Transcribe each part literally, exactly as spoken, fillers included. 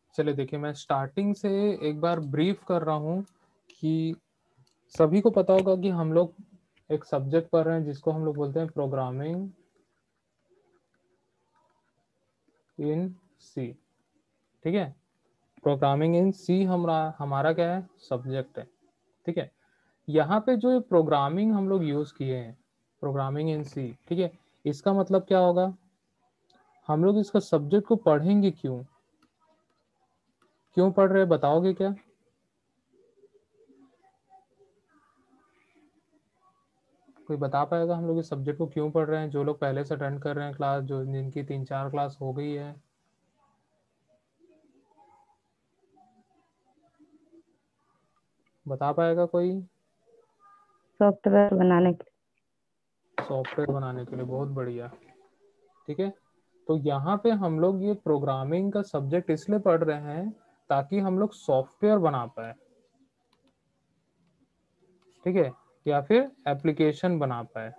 चलिए देखिए, मैं स्टार्टिंग से एक बार ब्रीफ कर रहा हूँ कि सभी को पता होगा कि हम लोग एक सब्जेक्ट पढ़ रहे हैं जिसको हम लोग बोलते हैं प्रोग्रामिंग इन सी। ठीक है, प्रोग्रामिंग इन सी हमारा हमारा क्या है, सब्जेक्ट है। ठीक है, यहाँ पे जो प्रोग्रामिंग हम लोग यूज किए हैं, प्रोग्रामिंग इन सी, ठीक है, इसका मतलब क्या होगा, हम लोग इसका सब्जेक्ट को पढ़ेंगे क्यों, क्यों पढ़ रहे हैं, बताओगे क्या? कोई बता पाएगा हम लोग इस सब्जेक्ट को क्यों पढ़ रहे हैं? जो लोग पहले से अटेंड कर रहे हैं क्लास, जो जिनकी तीन चार क्लास हो गई है, बता पाएगा कोई? सॉफ्टवेयर बनाने के सॉफ्टवेयर बनाने के लिए, बहुत बढ़िया। ठीक है, तो यहाँ पे हम लोग ये प्रोग्रामिंग का सब्जेक्ट इसलिए पढ़ रहे हैं ताकि हम लोग सॉफ्टवेयर बना पाए। ठीक है, या फिर एप्लीकेशन बना पाए।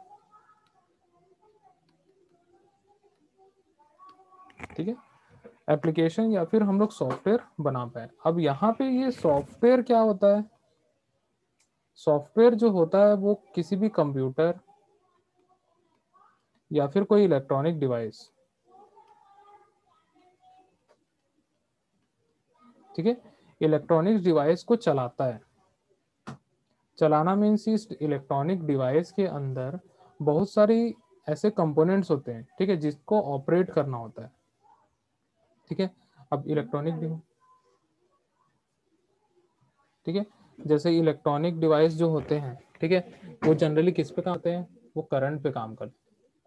ठीक है, एप्लीकेशन या फिर हम लोग सॉफ्टवेयर बना पाए। अब यहाँ पे ये सॉफ्टवेयर क्या होता है? सॉफ्टवेयर जो होता है वो किसी भी कंप्यूटर या फिर कोई इलेक्ट्रॉनिक डिवाइस, ठीक है, इलेक्ट्रॉनिक डिवाइस को चलाता है। चलाना मीन्स इस इलेक्ट्रॉनिक डिवाइस के अंदर बहुत सारी ऐसे कंपोनेंट्स होते हैं, ठीक है, जिसको ऑपरेट करना होता है। ठीक है, अब इलेक्ट्रॉनिक, ठीक है, जैसे इलेक्ट्रॉनिक डिवाइस जो होते हैं, ठीक है, वो जनरली किस पे काम करते हैं? वो करंट पे काम करते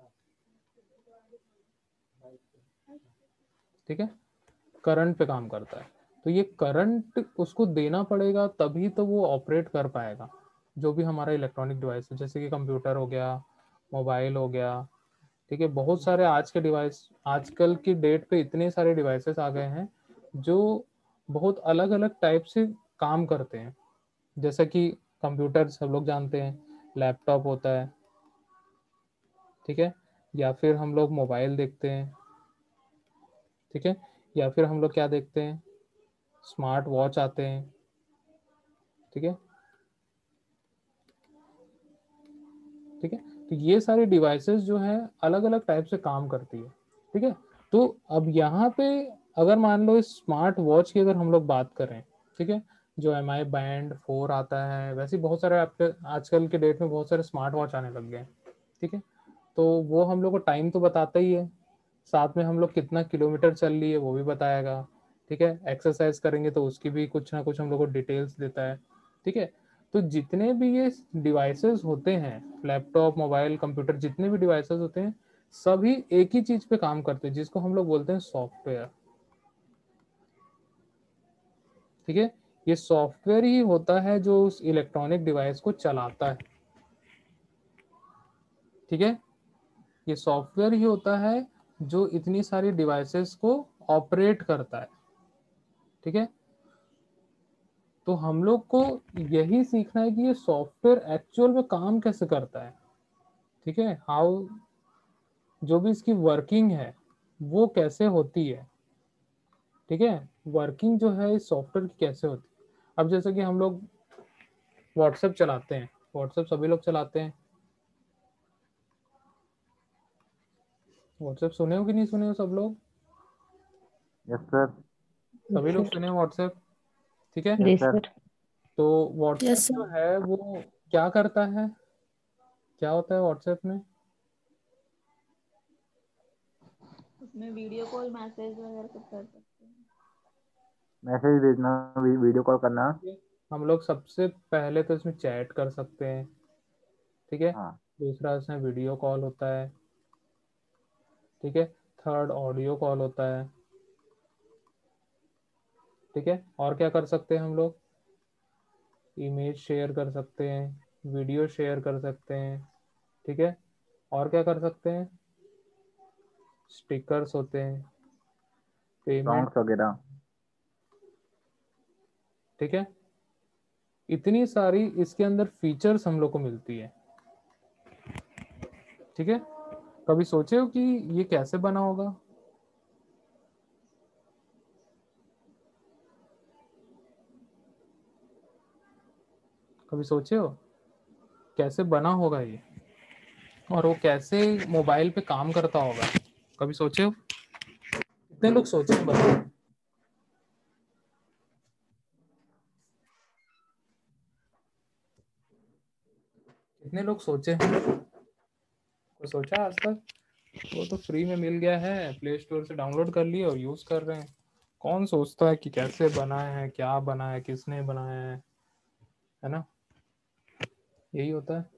हैं। ठीक है, करंट पे काम करता है, तो ये करंट उसको देना पड़ेगा तभी तो वो ऑपरेट कर पाएगा। जो भी हमारा इलेक्ट्रॉनिक डिवाइस है, जैसे कि कंप्यूटर हो गया, मोबाइल हो गया, ठीक है, बहुत सारे आज के डिवाइस, आजकल की डेट पे इतने सारे डिवाइसेस आ गए हैं जो बहुत अलग अलग टाइप से काम करते हैं। जैसा कि कंप्यूटर सब लोग जानते हैं, लैपटॉप होता है, ठीक है, या फिर हम लोग मोबाइल देखते हैं, ठीक है, या फिर हम लोग क्या देखते हैं, स्मार्ट वॉच आते हैं। ठीक है, ठीक है, तो ये सारी डिवाइसेस जो है अलग अलग टाइप से काम करती है। ठीक है, तो अब यहाँ पे अगर मान लो इस स्मार्ट वॉच की अगर हम लोग बात करें, ठीक है, जो एम आई बैंड फोर आता है, वैसे बहुत सारे आपके आजकल के डेट में बहुत सारे स्मार्ट वॉच आने लग गए हैं। ठीक है, तो वो हम लोग को टाइम तो बताता ही है, साथ में हम लोग कितना किलोमीटर चल लिए वो भी बताएगा। ठीक है, एक्सरसाइज करेंगे तो उसकी भी कुछ ना कुछ हम लोग को डिटेल्स देता है। ठीक है, तो जितने भी ये डिवाइसेस होते हैं, लैपटॉप, मोबाइल, कंप्यूटर, जितने भी डिवाइसेस होते हैं, सभी एक ही चीज पे काम करते हैं जिसको हम लोग बोलते हैं सॉफ्टवेयर। ठीक है, ये सॉफ्टवेयर ही होता है जो उस इलेक्ट्रॉनिक डिवाइस को चलाता है। ठीक है, ये सॉफ्टवेयर ही होता है जो इतनी सारी डिवाइसेस को ऑपरेट करता है। ठीक है, तो हम लोग को यही सीखना है कि ये सॉफ्टवेयर एक्चुअल में काम कैसे करता है। ठीक है, हाउ, जो भी इसकी वर्किंग है वो कैसे होती है। ठीक है, वर्किंग जो है इस सॉफ्टवेयर की कैसे होती है। अब जैसे कि हम लोग व्हाट्सएप चलाते हैं, व्हाट्सएप सभी लोग चलाते हैं। व्हाट्सएप सुने हो कि नहीं सुने हो सब लोग? Yes sir. सभी लोग सर। सुने हो व्हाट्सएप? ठीक है, जी यस सर। सर। तो यस व्हाट्सएप जो सर। है वो क्या करता है, क्या होता है व्हाट्सएप में? उसमें वीडियो कॉल, मैसेज वगैरह सब कर सकते हैं। मैसेज भेजना, वी, वीडियो कॉल करना। हम लोग सबसे पहले तो इसमें चैट कर सकते हैं। ठीक है, हाँ। दूसरा इसमें वीडियो कॉल होता है। ठीक है, थर्ड ऑडियो कॉल होता है। ठीक है, और क्या कर सकते हैं हम लोग? इमेज शेयर कर सकते हैं, वीडियो शेयर कर सकते हैं। ठीक है, और क्या कर सकते हैं? स्टिकर्स होते हैं, पेमेंट। सॉन्ग्स वगैरह। ठीक है, इतनी सारी इसके अंदर फीचर्स हम लोग को मिलती है। ठीक है, कभी सोचे हो कि ये कैसे बना होगा? कभी सोचे हो कैसे बना होगा ये, और वो कैसे मोबाइल पे काम करता होगा? कभी सोचे हो? कितने लोग सोचे हैं बताओ? कितने लोग सोचे हैं? कोई सोचा आज तक? वो तो फ्री में मिल गया है, प्ले स्टोर से डाउनलोड कर लिए और यूज कर रहे हैं। कौन सोचता है कि कैसे बना है, क्या बना है, किसने बनाया है? है ना, यही होता है।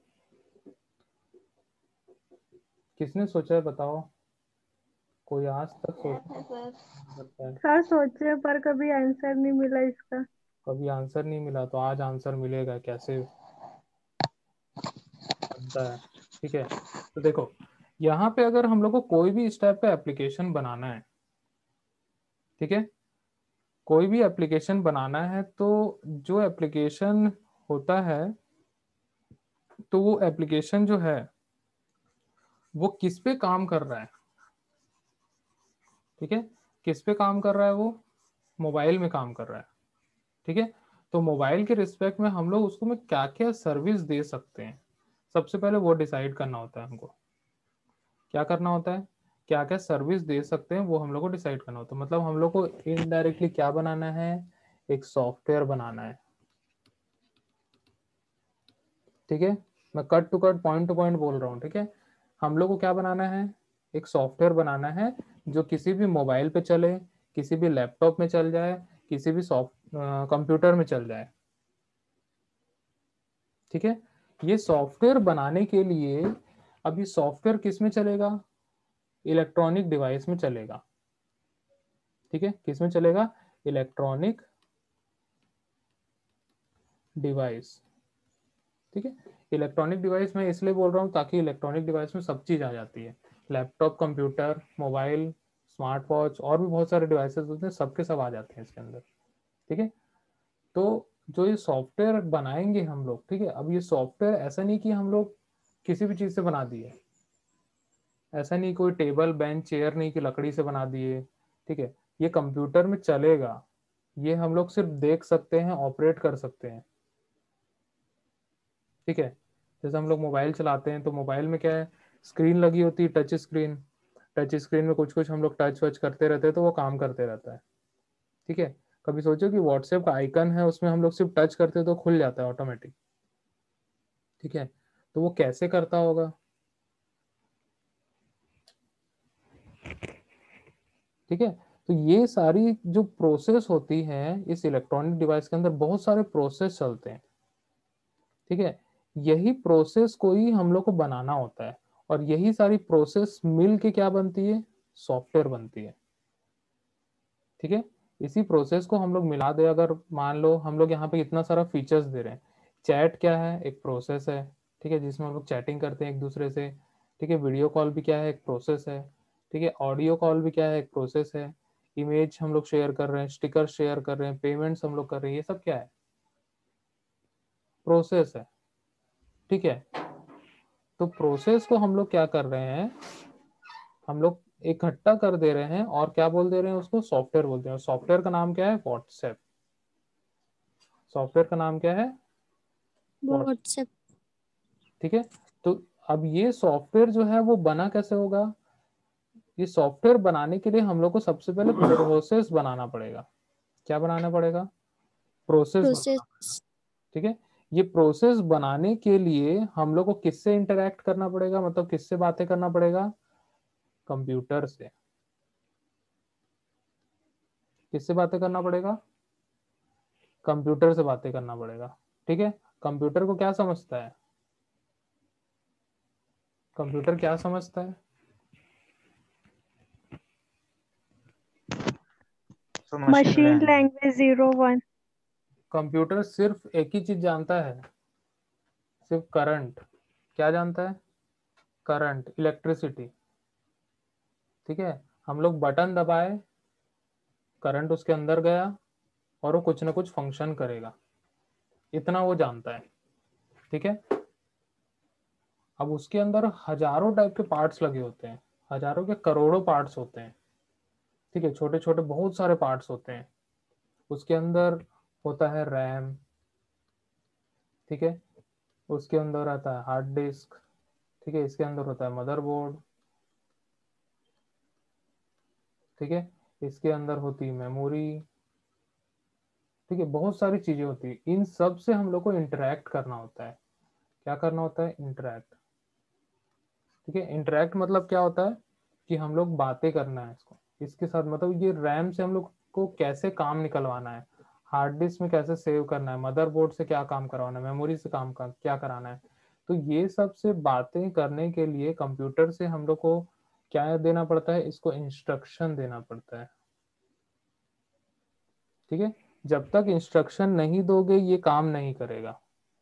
किसने सोचा है बताओ? कोई आज तक सोच ऐप है सर। सकता है? सर सोचे पर कभी आंसर नहीं मिला इसका। कभी आंसर नहीं मिला तो आज आंसर मिलेगा, कैसे बनता है। ठीक है, तो देखो यहाँ पे अगर हम लोग को कोई भी इस टाइप का एप्लीकेशन बनाना है, ठीक है, कोई भी एप्लीकेशन बनाना है, तो जो एप्लीकेशन होता है, तो वो एप्लीकेशन जो है वो किस पे काम कर रहा है? ठीक है, किस पे काम कर रहा है? वो मोबाइल में काम कर रहा है। ठीक है, तो मोबाइल के रिस्पेक्ट में हम लोग उसको में क्या क्या सर्विस दे सकते हैं, सबसे पहले वो डिसाइड करना होता है हमको। क्या करना होता है? क्या क्या सर्विस दे सकते हैं वो हम लोग को डिसाइड करना होता है। मतलब हम लोग को इनडायरेक्टली क्या बनाना है? एक सॉफ्टवेयर बनाना है। ठीक है, मैं cut to cut point to point बोल रहा हूँ। ठीक है, हम लोग को क्या बनाना है? एक सॉफ्टवेयर बनाना है जो किसी भी मोबाइल पे चले, किसी भी लैपटॉप में चल जाए, किसी भी सॉफ्ट कंप्यूटर में चल जाए। ठीक है, ये सॉफ्टवेयर बनाने के लिए अब ये सॉफ्टवेयर किस में चलेगा? इलेक्ट्रॉनिक डिवाइस में चलेगा। ठीक है, किस में चलेगा? Electronic device. ठीक है, इलेक्ट्रॉनिक डिवाइस मैं इसलिए बोल रहा हूँ ताकि इलेक्ट्रॉनिक डिवाइस में सब चीज आ जाती है। Laptop, computer, mobile, smart watch और भी बहुत सारे डिवाइसेस होते हैं, सबके सब आ जाते हैं इसके अंदर। ठीक है, तो जो ये सॉफ्टवेयर बनाएंगे हम लोग, ठीक है, अब ये सॉफ्टवेयर ऐसा नहीं कि हम लोग किसी भी चीज से बना दिए, ऐसा नहीं कोई टेबल बेंच चेयर नहीं कि लकड़ी से बना दिए। ठीक है, ये कंप्यूटर में चलेगा, ये हम लोग सिर्फ देख सकते हैं, ऑपरेट कर सकते हैं। ठीक है, जैसे हम लोग मोबाइल चलाते हैं तो मोबाइल में क्या है? स्क्रीन लगी होती है, टच स्क्रीन। टच स्क्रीन में कुछ कुछ हम लोग टच वच करते रहते हैं तो वो काम करते रहता है। ठीक है, कभी सोचो कि व्हाट्सएप का आइकन है, उसमें हम लोग सिर्फ टच करते हैं तो खुल जाता है ऑटोमेटिक। ठीक है, तो वो कैसे करता होगा? ठीक है, तो ये सारी जो प्रोसेस होती है इस इलेक्ट्रॉनिक डिवाइस के अंदर, बहुत सारे प्रोसेस चलते हैं। ठीक है, यही प्रोसेस को ही हम लोग को बनाना होता है, और यही सारी प्रोसेस मिल के क्या बनती है? सॉफ्टवेयर बनती है। ठीक है, इसी प्रोसेस को हम लोग मिला दे, अगर मान लो हम लोग यहाँ पे इतना सारा फीचर्स दे रहे हैं। चैट क्या है? एक प्रोसेस है। ठीक है, जिसमें हम लोग चैटिंग करते हैं एक दूसरे से। ठीक है, वीडियो कॉल भी क्या है? एक प्रोसेस है। ठीक है, ऑडियो कॉल भी क्या है? एक प्रोसेस है। इमेज हम लोग शेयर कर रहे हैं, स्टिकर शेयर कर रहे हैं, पेमेंट्स हम लोग कर रहे हैं, ये सब क्या है? प्रोसेस है। ठीक है, तो प्रोसेस को हम लोग क्या कर रहे हैं? हम लोग इकट्ठा कर दे रहे हैं और क्या बोल दे रहे हैं? उसको सॉफ्टवेयर बोलते हैं। सॉफ्टवेयर का नाम क्या है? व्हाट्सएप। सॉफ्टवेयर का नाम क्या है? व्हाट्सएप। ठीक है, तो अब ये सॉफ्टवेयर जो है वो बना कैसे होगा? ये सॉफ्टवेयर बनाने के लिए हम लोग को सबसे पहले प्रोसेस बनाना पड़ेगा। क्या बनाना पड़ेगा? प्रोसेस बनाना पड़ेगा। प्रोसेस। ठीक है, ये प्रोसेस बनाने के लिए हम लोग को किससे इंटरेक्ट करना पड़ेगा? मतलब किससे बातें करना पड़ेगा? कंप्यूटर से। किससे बातें करना पड़ेगा? कंप्यूटर से बातें करना पड़ेगा। ठीक है, कंप्यूटर को क्या समझता है? कंप्यूटर क्या समझता है? So machine machine language. Language zero one. Computer सिर्फ एक ही चीज जानता है, सिर्फ करंट। क्या जानता है? Current, electricity. ठीक है, हम लोग बटन दबाए, करंट उसके अंदर गया और वो कुछ ना कुछ फंक्शन करेगा, इतना वो जानता है। ठीक है, अब उसके अंदर हजारों टाइप के पार्ट्स लगे होते हैं, हजारों के करोड़ों पार्ट्स होते हैं। ठीक है, छोटे छोटे बहुत सारे पार्ट्स होते हैं उसके अंदर। होता है रैम, ठीक है, उसके अंदर आता है हार्ड डिस्क, ठीक है, इसके अंदर होता है मदरबोर्ड, ठीक है, इसके अंदर होती है मेमोरी, ठीक है, बहुत सारी चीजें होती है। इन सब से हम लोग को इंटरेक्ट करना होता है। क्या करना होता है? इंटरेक्ट, ठीक है। इंटरेक्ट मतलब क्या होता है कि हम लोग बातें करना है इसको, इसके साथ, मतलब ये रैम से हम लोग को कैसे काम निकलवाना है, हार्ड डिस्क में कैसे सेव करना है, मदरबोर्ड से क्या काम करवाना है, मेमोरी से काम का क्या कराना है। तो ये सब से बातें करने के लिए कंप्यूटर से हम लोग को क्या देना पड़ता है? इसको इंस्ट्रक्शन देना पड़ता है, ठीक है। जब तक इंस्ट्रक्शन नहीं दोगे ये काम नहीं करेगा,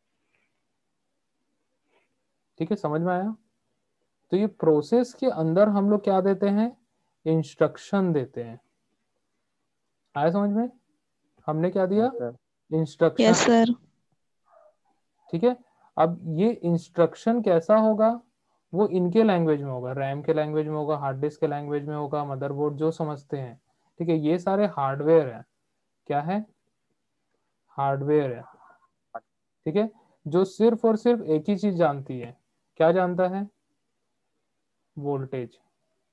ठीक है, समझ में आया? तो ये प्रोसेस के अंदर हम लोग क्या देते हैं? इंस्ट्रक्शन देते हैं। आया समझ में? हमने क्या दिया? Sir instruction, yes sir. ठीक है। अब ये इंस्ट्रक्शन कैसा होगा? वो इनके लैंग्वेज में होगा, रैम के लैंग्वेज में होगा, हार्ड डिस्क के लैंग्वेज में होगा, मदरबोर्ड जो समझते हैं, ठीक है। ये सारे हार्डवेयर है। क्या है? हार्डवेयर है, ठीक है, जो सिर्फ और सिर्फ एक ही चीज जानती है। क्या जानता है? वोल्टेज,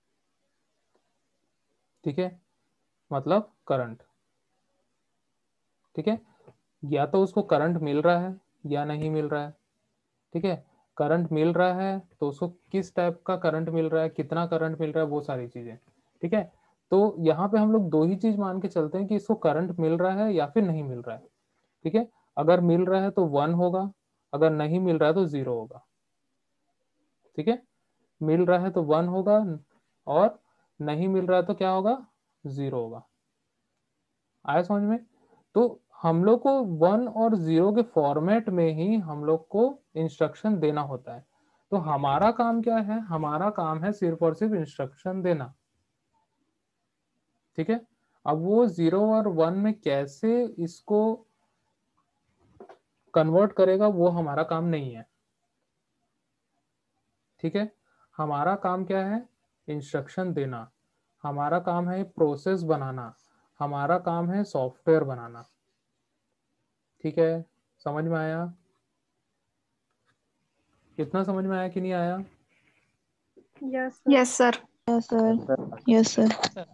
ठीक है, मतलब करंट, ठीक है। या तो उसको करंट मिल रहा है या नहीं मिल रहा है, ठीक है। करंट मिल रहा है तो उसको किस टाइप का करंट मिल रहा है, कितना करंट मिल रहा है, वो सारी चीजें, ठीक है। तो यहाँ पे हम लोग दो ही चीज मान के चलते हैं कि इसको करंट मिल रहा है या फिर नहीं मिल रहा है, ठीक है। अगर मिल रहा है तो वन होगा, अगर नहीं मिल रहा है तो जीरो होगा, ठीक है। मिल रहा है तो वन होगा और नहीं मिल रहा है तो क्या होगा? जीरो होगा। आया समझ में? तो हम लोग को वन और जीरो के फॉर्मेट में ही हम लोग को इंस्ट्रक्शन देना होता है। तो हमारा काम क्या है? हमारा काम है सिर्फ और सिर्फ इंस्ट्रक्शन देना, ठीक है। अब वो जीरो और वन में कैसे इसको कन्वर्ट करेगा वो हमारा काम नहीं है, ठीक है। हमारा काम क्या है? इंस्ट्रक्शन देना। हमारा काम है प्रोसेस बनाना, हमारा काम है सॉफ्टवेयर बनाना, ठीक है। समझ में आया? कितना समझ में आया कि नहीं आया? Yes sir. Yes sir. Yes sir. Yes sir.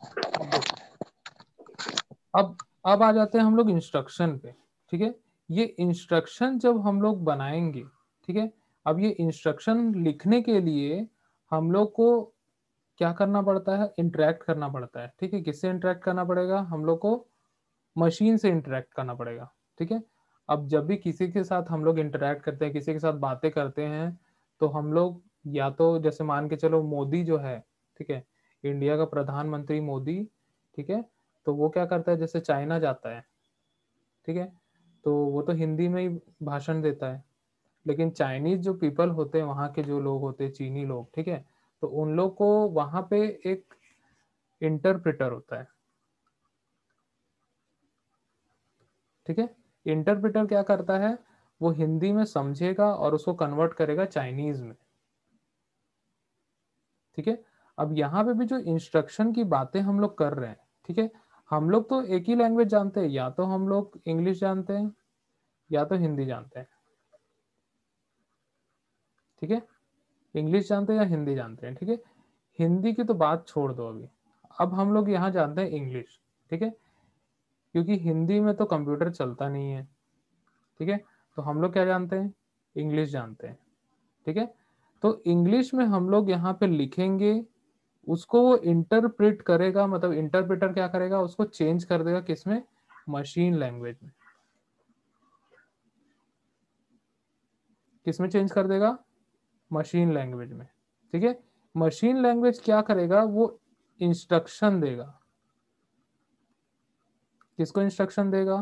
अब अब आ जाते हैं हम लोग इंस्ट्रक्शन पे, ठीक है। ये इंस्ट्रक्शन जब हम लोग बनाएंगे, ठीक है, अब ये इंस्ट्रक्शन लिखने के लिए हम लोग को क्या करना पड़ता है? इंटरेक्ट करना पड़ता है, ठीक है। किससे इंटरेक्ट करना पड़ेगा? हम लोग को मशीन से इंटरेक्ट करना पड़ेगा, ठीक है। अब जब भी किसी के साथ हम लोग इंटरेक्ट करते हैं, किसी के साथ बातें करते हैं, तो हम लोग या तो जैसे मान के चलो मोदी जो है, ठीक है, इंडिया का प्रधानमंत्री मोदी, ठीक है, तो वो क्या करता है? जैसे चाइना जाता है, ठीक है, तो वो तो हिंदी में ही भाषण देता है, लेकिन चाइनीज जो पीपल होते हैं, वहाँ के जो लोग होते हैं, चीनी लोग, ठीक है, तो उन लोग को वहाँ पे एक इंटरप्रेटर होता है, ठीक है। इंटरप्रेटर क्या करता है? वो हिंदी में समझेगा और उसको कन्वर्ट करेगा चाइनीज में, ठीक है। अब यहाँ पे भी जो इंस्ट्रक्शन की बातें हम लोग कर रहे हैं, ठीक है, हम लोग तो एक ही लैंग्वेज जानते हैं, या तो हम लोग इंग्लिश जानते हैं या तो हिंदी जानते हैं, ठीक है। इंग्लिश जानते हैं या हिंदी जानते हैं, ठीक है। हिंदी की तो बात छोड़ दो अभी, अब हम लोग यहाँ जानते हैं इंग्लिश, ठीक है, क्योंकि हिंदी में तो कंप्यूटर चलता नहीं है, ठीक है। तो हम लोग क्या जानते हैं? इंग्लिश जानते हैं, ठीक है। तो इंग्लिश में हम लोग यहाँ पे लिखेंगे, उसको वो इंटरप्रेट करेगा, मतलब इंटरप्रेटर क्या करेगा? उसको चेंज कर देगा किसमें? मशीन लैंग्वेज में। किसमें चेंज कर देगा? मशीन लैंग्वेज में, ठीक है। मशीन लैंग्वेज क्या करेगा? वो इंस्ट्रक्शन देगा। किसको इंस्ट्रक्शन देगा?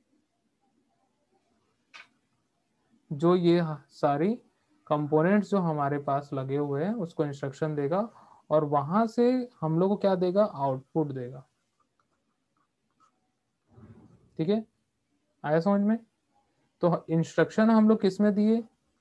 जो ये सारी कंपोनेंट्स जो हमारे पास लगे हुए हैं उसको इंस्ट्रक्शन देगा, और वहां से हम लोग को क्या देगा? आउटपुट देगा, ठीक है। आया समझ में? तो इंस्ट्रक्शन हम लोग किस में दिए?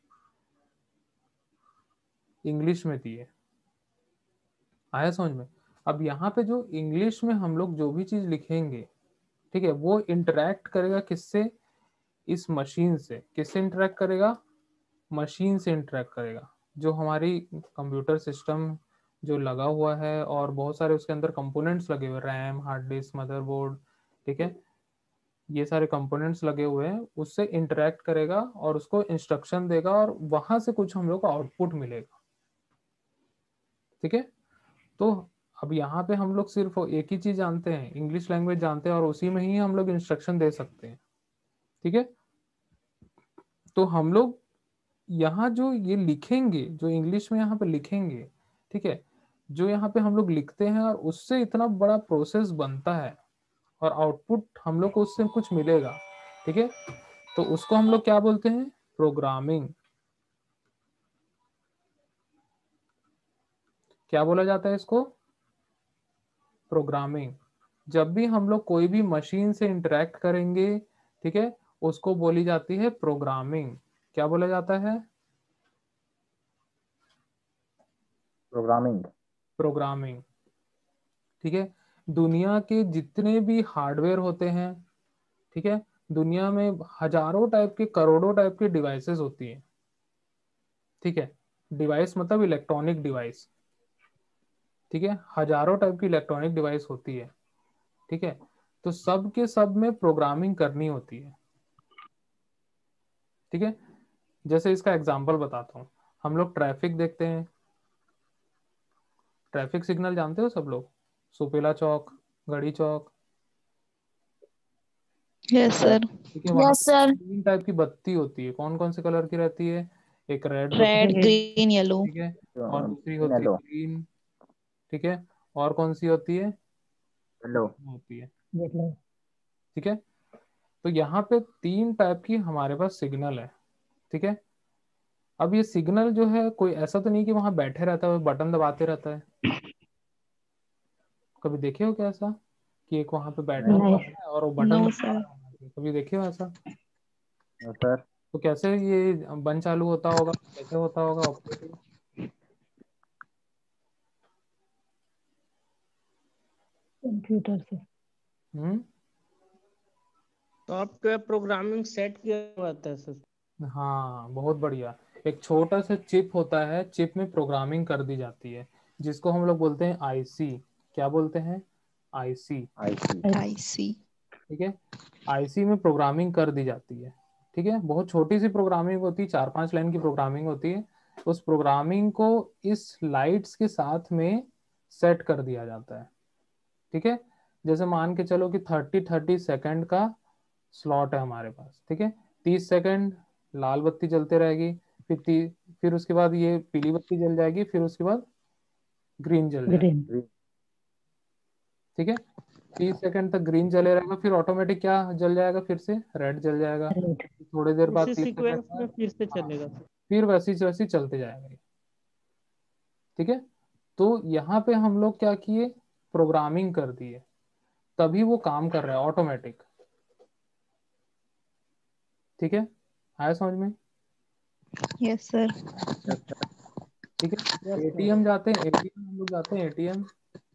इंग्लिश में दिए। आया समझ में? अब यहाँ पे जो इंग्लिश में हम लोग जो भी चीज लिखेंगे, ठीक है, वो इंटरेक्ट करेगा किससे? इस मशीन से किससे इंटरेक्ट करेगा, मशीन से इंटरेक्ट करेगा, जो हमारी कंप्यूटर सिस्टम जो लगा हुआ है और बहुत सारे उसके अंदर कंपोनेंट्स लगे हुए, रैम, हार्ड डिस्क, मदरबोर्ड, ठीक है, ये सारे कंपोनेंट्स लगे हुए हैं, उससे इंटरेक्ट करेगा और उसको इंस्ट्रक्शन देगा और वहां से कुछ हम लोग को आउटपुट मिलेगा। ठीक है, तो अब यहाँ पे हम लोग सिर्फ एक ही चीज जानते हैं, इंग्लिश लैंग्वेज जानते हैं और उसी में ही हम लोग इंस्ट्रक्शन दे सकते हैं। ठीक है, तो हम लोग यहाँ जो ये लिखेंगे, जो इंग्लिश में यहाँ पे लिखेंगे, ठीक है, जो यहाँ पे हम लोग लिखते हैं और उससे इतना बड़ा प्रोसेस बनता है और आउटपुट हम लोग को उससे कुछ मिलेगा। ठीक है, तो उसको हम लोग क्या बोलते हैं, प्रोग्रामिंग। क्या बोला जाता है इसको, प्रोग्रामिंग। जब भी हम लोग कोई भी मशीन से इंटरेक्ट करेंगे, ठीक है, उसको बोली जाती है प्रोग्रामिंग। क्या बोला जाता है, प्रोग्रामिंग। प्रोग्रामिंग। ठीक है, दुनिया के जितने भी हार्डवेयर होते हैं, ठीक है, दुनिया में हजारों टाइप के, करोड़ों टाइप के डिवाइसेस होती है। ठीक है, डिवाइस मतलब इलेक्ट्रॉनिक डिवाइस। ठीक है, हजारों टाइप की इलेक्ट्रॉनिक डिवाइस होती है। ठीक है, तो सब के सब में प्रोग्रामिंग करनी होती है। ठीक है, जैसे इसका एग्जांपल बताता हूँ, हम लोग ट्रैफिक देखते हैं, ट्रैफिक सिग्नल जानते हो सब लोग, सुपेला चौक, गढ़ी चौक, यस सर। ठीक है, वहां यस सर। तीन टाइप की बत्ती होती है। कौन कौन से कलर की रहती है, एक रेड होती रेड, है, ग्रीन, येलो। ठीक है, और दूसरी होती है येलो। ग्रीन, ठीक है, और कौन सी होती है, येलो होती है, ठीक है। तो यहाँ पे तीन टाइप की हमारे पास सिग्नल है। ठीक है, अब ये सिग्नल जो है, कोई ऐसा तो नहीं कि वहां बैठे रहता है बटन दबाते रहता है। कभी देखे हो क्या ऐसा कि एक वहां पे बैठा नहीं हुआ है और वो बटन नो दबा सर। रहा है, कभी देखे हो ऐसा? सर। तो कैसे ये बंद चालू होता होगा, कैसे होता होगा ऑपरेटिंग? कंप्यूटर से। हम्म, सॉफ्टवेयर प्रोग्रामिंग सेट किया हुआ था सर। हाँ, बहुत बढ़िया। एक छोटा सा चिप होता है, चिप में प्रोग्रामिंग कर दी जाती है, जिसको हम लोग बोलते हैं आईसी। क्या बोलते हैं, आईसी। आई सी। आई सी। ठीक है, आईसी में प्रोग्रामिंग कर दी जाती है। ठीक है, बहुत छोटी सी प्रोग्रामिंग होती है, चार पांच लाइन की प्रोग्रामिंग होती है। उस प्रोग्रामिंग को इस लाइट्स के साथ में सेट कर दिया जाता है। ठीक है, जैसे मान के चलो कि थर्टी थर्टी सेकंड का स्लॉट है हमारे पास। ठीक है, तीस सेकंड लाल बत्ती जलते रहेगी, फिर ती, फिर उसके बाद ये पीली बत्ती जल जाएगी, फिर उसके बाद ग्रीन जल जाएगी। ग्रीन। ठीक है, तीस सेकंड तक ग्रीन जले रहेगा, फिर ऑटोमेटिक क्या जल जाएगा, फिर से रेड जल जाएगा। रेड। थोड़ी देर बाद उसी तीस सेकंड सीक्वेंस में बाद, फिर से हाँ, चलेगा सर। फिर वैसी वैसी चलते जाएगा ये। ठीक है, तो यहाँ पे हम लोग क्या किए, प्रोग्रामिंग कर दिए, तभी वो काम कर रहा है ऑटोमेटिक। ठीक है, आया समझ में? Yes sir. ठीक है, एटीएम जाते हैं, एटीएम हम लोग जाते हैं, एटीएम।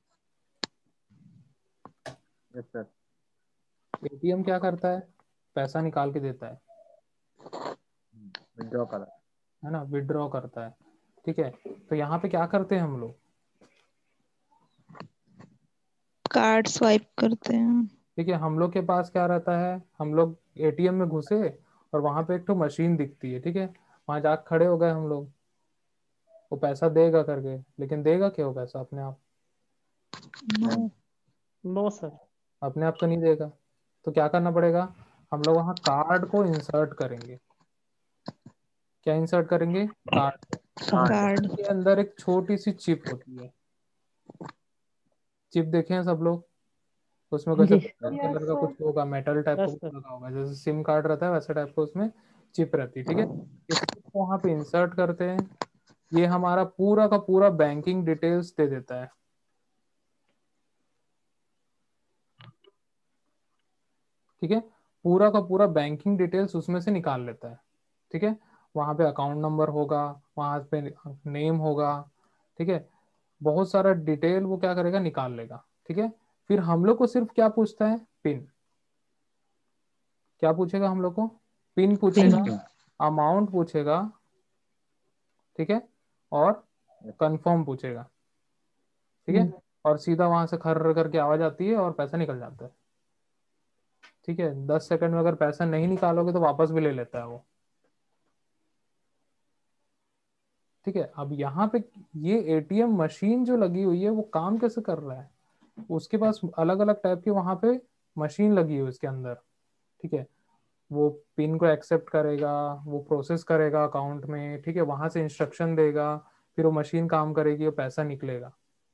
Yes sir. एटीएम क्या करता है, पैसा निकाल के देता है विड्रॉ करा। है ना, विड्रॉ करता है। ठीक है, तो यहाँ पे क्या करते हैं हम लोग, कार्ड स्वाइप करते हैं। ठीक है, हम लोग के पास क्या रहता है, हम लोग एटीएम में घुसे और वहां पे एक तो मशीन दिखती है। ठीक है, वहां जाके खड़े हो गए हम लोग, वो पैसा देगा करके, लेकिन देगा क्या वो पैसा अपने आप, नहीं। No sir. अपने आप तो नहीं देगा। तो क्या करना पड़ेगा, हम लोग वहाँ कार्ड को इंसर्ट करेंगे। क्या इंसर्ट करेंगे, कार्ड। कार्ड। कार्ड। के अंदर एक छोटी सी चिप होती है, चिप देखे हैं सब लोग, उसमें कैसे जी। ब्लैक Yes, कलर का sir. कुछ होगा, मेटल टाइप का यस कुछ सर। लगा होगा, जैसे सिम कार्ड रहता है वैसे टाइप का उसमें चिप रहती है। ठीक है, इस चिप को वहां पे इंसर्ट करते हैं, ये हमारा पूरा का पूरा बैंकिंग डिटेल्स दे देता है। ठीक है, पूरा का पूरा बैंकिंग डिटेल्स उसमें से निकाल लेता है। ठीक है, वहां पे अकाउंट नंबर होगा, वहां पे नेम होगा, ठीक है, बहुत सारा डिटेल वो क्या करेगा, निकाल लेगा। ठीक है, फिर हम लोग को सिर्फ क्या पूछता है, पिन। क्या पूछेगा हम लोग को, पिन पूछेगा, अमाउंट पूछेगा, ठीक है, और कंफर्म पूछेगा, ठीक है, और सीधा वहां से खर्र करके आवाज आती है और पैसा निकल जाता है। ठीक है, दस सेकंड में अगर पैसा नहीं निकालोगे तो वापस भी ले लेता है वो। ठीक है, अब यहाँ पे ये एटीएम मशीन जो लगी हुई है वो काम कैसे कर रहा है, उसके पास अलग अलग टाइप की वहां पे मशीन लगी है उसके अंदर। ठीक है, वो पिन को एक्सेप्ट करेगा, वो प्रोसेस करेगा अकाउंट में, ठीक है, वहां से इंस्ट्रक्शन देगा, फिर वो मशीन काम करेगी और पैसा निकलेगा।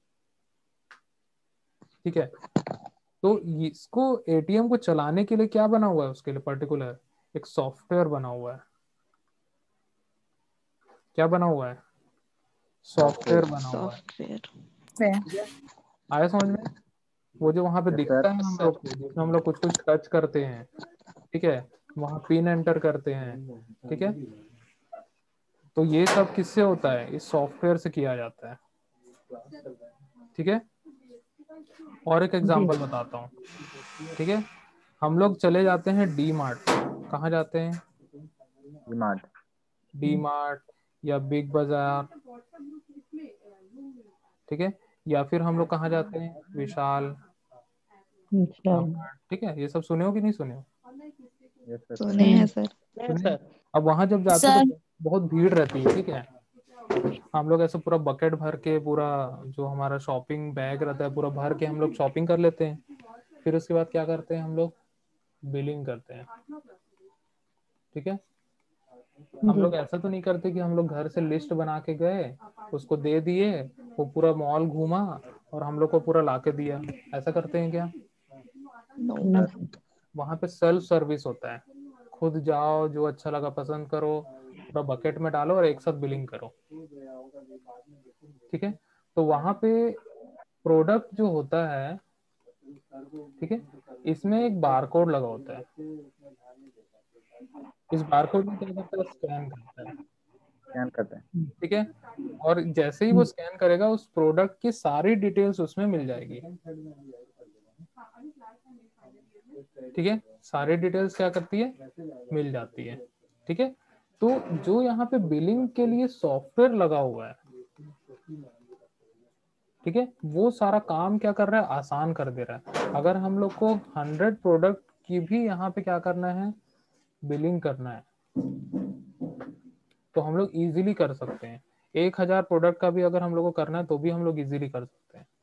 ठीक है, तो इसको एटीएम को चलाने के लिए क्या बना हुआ है, उसके लिए पर्टिकुलर एक सॉफ्टवेयर बना हुआ है। क्या बना हुआ है? सॉफ्टवेयर बना हुआ है। सॉफ्टवेयर। आया समझ में? वो जो वहां पे Yes, दिखता sir. है हम लोग को, जिसमें हम लोग कुछ कुछ टच करते हैं, ठीक है, वहां पिन एंटर करते हैं, ठीक है, तो ये सब किससे होता है? इस सॉफ्टवेयर से किया जाता है। ठीक है, और एक एग्जांपल बताता हूँ। ठीक है, हम लोग चले जाते हैं डी मार्ट। कहाँ जाते हैं? डिमांड डी मार्ट या बिग बाजार, ठीक है, या फिर हम लोग कहाँ जाते हैं? विशाल, ठीक है, ये सब सुने हो कि नहीं सुने हो? यस सर सुने हैं सर। सुने हैं? अब वहां जब जाते हैं तो बहुत भीड़ रहती है। ठीक है, हम लोग ऐसे पूरा बकेट भर के, पूरा जो हमारा शॉपिंग बैग रहता है पूरा भर के हम लोग शॉपिंग कर लेते हैं। फिर उसके बाद क्या करते हैं हम लोग? बिलिंग करते हैं। ठीक है, हम लोग ऐसा तो नहीं करते कि हम लोग घर से लिस्ट बना के गए, उसको दे दिए, वो पूरा मॉल घूमा और हम लोग को पूरा ला के दिया। ऐसा करते हैं क्या? नो। वहां पे सेल्फ सर्विस होता है, खुद जाओ, जो अच्छा लगा पसंद करो, पूरा बकेट में डालो और एक साथ बिलिंग करो। ठीक है, तो वहां पे प्रोडक्ट जो होता है, ठीक है, इसमें एक बारकोड लगा होता है। इस बारकोड में क्या करता है? स्कैन करता है। स्कैन करते हैं। ठीक है, और जैसे ही वो स्कैन करेगा उस प्रोडक्ट की सारी डिटेल्स उसमें मिल जाएगी। ठीक है, सारी डिटेल्स क्या करती है? मिल जाती है। ठीक है, तो जो यहाँ पे बिलिंग के लिए सॉफ्टवेयर लगा हुआ है, ठीक है, वो सारा काम क्या कर रहा है? आसान कर दे रहा है। अगर हम लोग को हंड्रेड प्रोडक्ट की भी यहाँ पे क्या करना है? बिलिंग करना है, तो हम लोग इजीली कर सकते हैं। एक हजार प्रोडक्ट का भी अगर हम लोग को करना है तो भी हम लोग इजीली कर सकते हैं।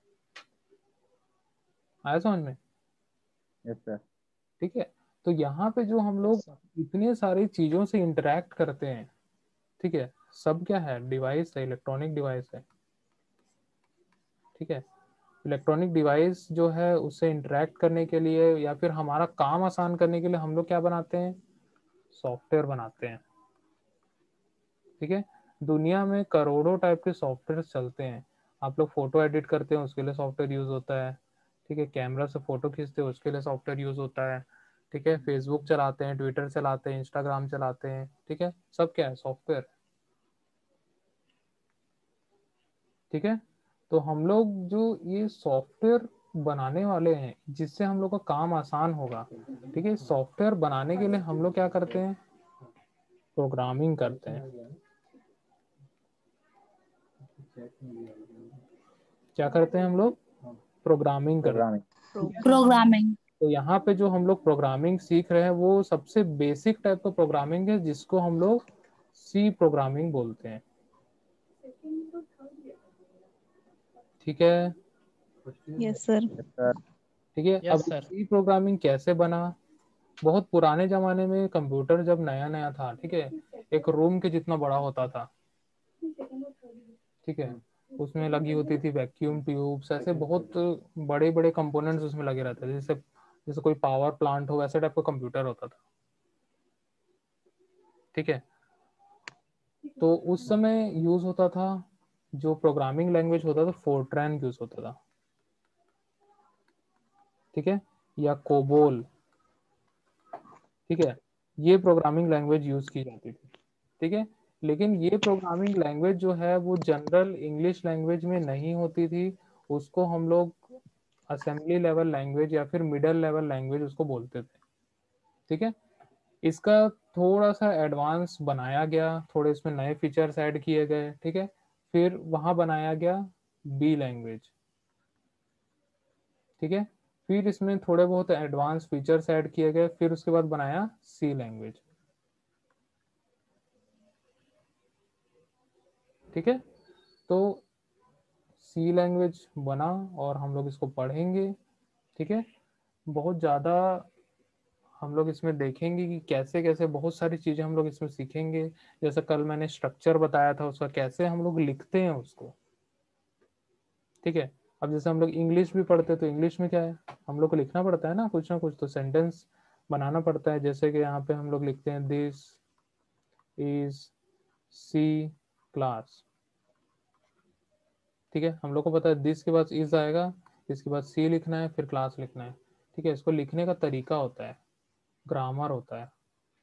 आया समझ में? Yes sir. ठीक है, तो यहाँ पे जो हम लोग इतने सारी चीजों से इंटरेक्ट करते हैं, ठीक है, सब क्या है? डिवाइस है, इलेक्ट्रॉनिक डिवाइस है। ठीक है, इलेक्ट्रॉनिक डिवाइस जो है उससे इंटरेक्ट करने के लिए या फिर हमारा काम आसान करने के लिए हम लोग क्या बनाते हैं? सॉफ्टवेयर बनाते हैं। ठीक है, दुनिया में करोड़ों टाइप के सॉफ्टवेयर चलते हैं। आप लोग फोटो एडिट करते हैं, उसके लिए सॉफ्टवेयर यूज होता है। ठीक है, कैमरा से फोटो खींचते हैं, उसके लिए सॉफ्टवेयर यूज होता है। ठीक है, फेसबुक चलाते हैं, ट्विटर चलाते हैं, इंस्टाग्राम चलाते हैं, ठीक है, सब क्या है? सॉफ्टवेयर। ठीक है, तो हम लोग जो ये सॉफ्टवेयर बनाने वाले हैं जिससे हम लोग का काम आसान होगा, ठीक है, सॉफ्टवेयर बनाने के लिए हम लोग क्या करते हैं? प्रोग्रामिंग करते हैं। क्या करते हैं हम लोग? प्रोग्रामिंग करते हैं। प्रोग्रामिंग। प्रोग्रामिंग। तो यहाँ पे जो हम लोग प्रोग्रामिंग सीख रहे हैं वो सबसे बेसिक टाइप का प्रोग्रामिंग है, जिसको हम लोग सी प्रोग्रामिंग बोलते हैं। ठीक है, यस सर। Yes sir. ठीक है, अब यस सर। सी प्रोग्रामिंग कैसे बना? बहुत पुराने जमाने में कंप्यूटर जब नया नया था, ठीक है, एक रूम के जितना बड़ा होता था। ठीक है, उसमें लगी होती थी वैक्यूम ट्यूब्स, ऐसे बहुत बड़े बड़े कंपोनेंट्स उसमें लगे रहते थे, जैसे जैसे कोई पावर प्लांट हो वैसे टाइप का कंप्यूटर होता था। ठीक है, तो उस समय यूज होता था, जो प्रोग्रामिंग लैंग्वेज होता था फोर्ट्रैन यूज होता था। ठीक है, या कोबोल। ठीक है, ये प्रोग्रामिंग लैंग्वेज यूज की जाती थी। ठीक है, लेकिन ये प्रोग्रामिंग लैंग्वेज जो है वो जनरल इंग्लिश लैंग्वेज में नहीं होती थी। उसको हम लोग असेंबली लेवल लैंग्वेज या फिर मिडल लेवल लैंग्वेज उसको बोलते थे। ठीक है, इसका थोड़ा सा एडवांस बनाया गया, थोड़े इसमें नए फीचर्स ऐड किए गए, ठीक है। फिर वहाँ बनाया गया बी लैंग्वेज, ठीक है। फिर इसमें थोड़े बहुत एडवांस फीचर्स ऐड किए गए, फिर उसके बाद बनाया सी लैंग्वेज, ठीक है। तो सी लैंग्वेज बना और हम लोग इसको पढ़ेंगे, ठीक है। बहुत ज़्यादा हम लोग इसमें देखेंगे कि कैसे कैसे बहुत सारी चीज़ें हम लोग इसमें सीखेंगे। जैसे कल मैंने स्ट्रक्चर बताया था उसका, कैसे हम लोग लिखते हैं उसको, ठीक है। अब जैसे हम लोग इंग्लिश भी पढ़ते हैं तो इंग्लिश में क्या है, हम लोग को लिखना पड़ता है ना कुछ ना कुछ, तो सेंटेंस बनाना पड़ता है। जैसे कि यहाँ पे हम लोग लिखते हैं दिस इज सी क्लास, ठीक है। हम लोग को पता है दिस के बाद इज आएगा, इसके बाद सी लिखना है, फिर क्लास लिखना है, ठीक है। इसको लिखने का तरीका होता है, ग्रामर होता है,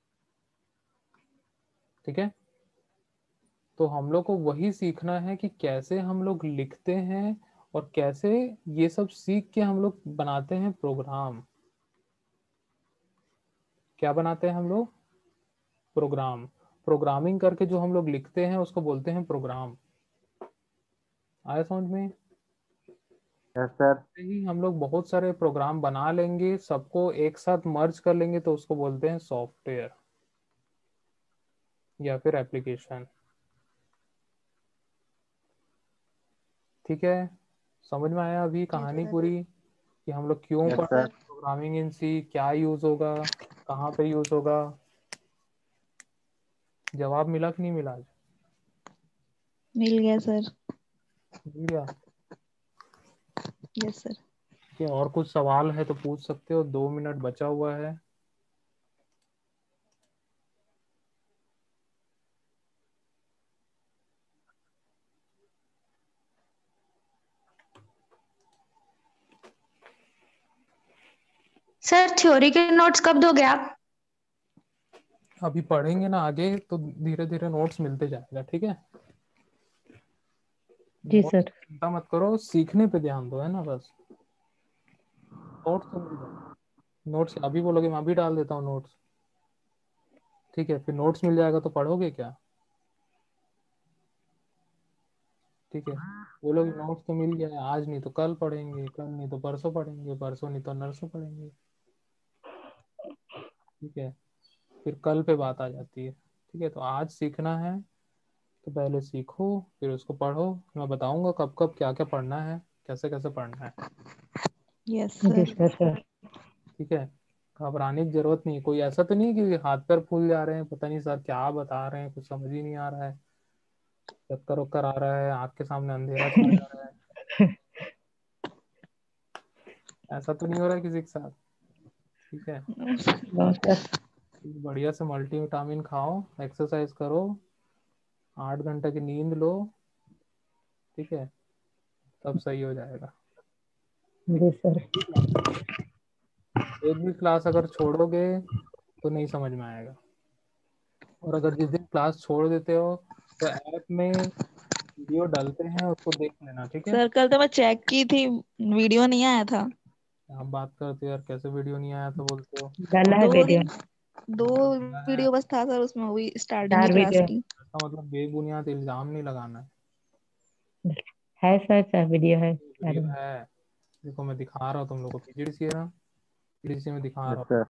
ठीक है। तो हम लोग को वही सीखना है कि कैसे हम लोग लिखते हैं और कैसे ये सब सीख के हम लोग बनाते हैं प्रोग्राम। क्या बनाते हैं हम लोग? प्रोग्राम। प्रोग्रामिंग करके जो हम लोग लिखते हैं उसको बोलते हैं प्रोग्राम। आया समझ में? Yes sir. ही हम लोग बहुत सारे प्रोग्राम बना लेंगे, सबको एक साथ मर्ज कर लेंगे तो उसको बोलते हैं सॉफ्टवेयर या फिर एप्लीकेशन, ठीक है। समझ में आया अभी कहानी पूरी कि हम लोग क्यों यस पढ़ रहे सर। हैं प्रोग्रामिंग इन सी, क्या यूज होगा, कहाँ पे यूज होगा? जवाब मिला कि नहीं मिला? आज मिल गया सर। मिल गया? Yes sir. कि और कुछ सवाल है तो पूछ सकते हो, दो मिनट बचा हुआ है। सर थ्योरी के नोट्स कब दोगे आप? अभी पढ़ेंगे ना आगे तो धीरे धीरे नोट्स मिलते जाएगा, ठीक है। जी नोट्स सर। चिंता मत करो, सीखने पे ध्यान दो, है ना बस। नोट्स तो मिल जाएगा। नोट्स अभी बोलोगे मैं अभी डाल देता हूँ नोट्स, ठीक है। फिर नोट्स मिल जाएगा तो पढ़ोगे क्या? ठीक है। बोलोगे नोट्स तो मिल गया है, आज नहीं तो कल पढ़ेंगे, कल नहीं तो परसों पढ़ेंगे, परसों नहीं तो नरसों पढ़ेंगे, ठीक है। फिर कल पे बात आ जाती है, ठीक है। तो आज सीखना है तो पहले सीखो, फिर उसको पढ़ो। मैं बताऊंगा कब कब क्या क्या पढ़ना है, कैसे कैसे पढ़ना है, यस जी सर। Sir sir. ठीक है। घबराने की जरूरत नहीं है। कोई ऐसा तो नहीं कि हाथ पैर फूल जा रहे हैं, पता नहीं सर क्या बता रहे हैं, कुछ समझ ही नहीं आ रहा है, चक्कर वक्कर आ रहा है, आँख के सामने अंधेरा छा जा रहा है, ऐसा तो नहीं हो रहा है किसी के साथ? ठीक है। No sir. बढ़िया से मल्टीविटामिन खाओ, एक्सरसाइज करो, आठ घंटे की नींद लो, ठीक है। तब सही हो जाएगा। जी सर। एक भी क्लास अगर छोड़ोगे तो नहीं समझ में आएगा, और अगर जिस दिन क्लास छोड़ देते हो तो ऐप में वीडियो डालते हैं उसको देख लेना, ठीक है। सर कल तो मैं चेक की थी, वीडियो नहीं आया था। आप बात करते हो यार, कैसे वीडियो नहीं आया तो बोलते हो? डाला है दो वीडियो। दिन दो है, वीडियो बस था सर उसमें, वही स्टार्टिंग की चार क्लास वीडियो की। इसका मतलब बेबुनियाद इल्जाम नहीं लगाना है। है सर, चार वीडियो है चार वीडियो में। है, देखो मैं दिखा रहा हूँ तुम लोग को, पीजीडीसी है ना, पीजीडीसी में दिखा यस रहा हूँ। सर।